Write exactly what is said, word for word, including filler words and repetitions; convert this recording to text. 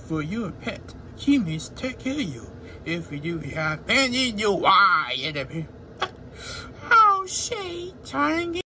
for your pet. Humans take care of you. If you do have pain in your eye, oh, shit, trying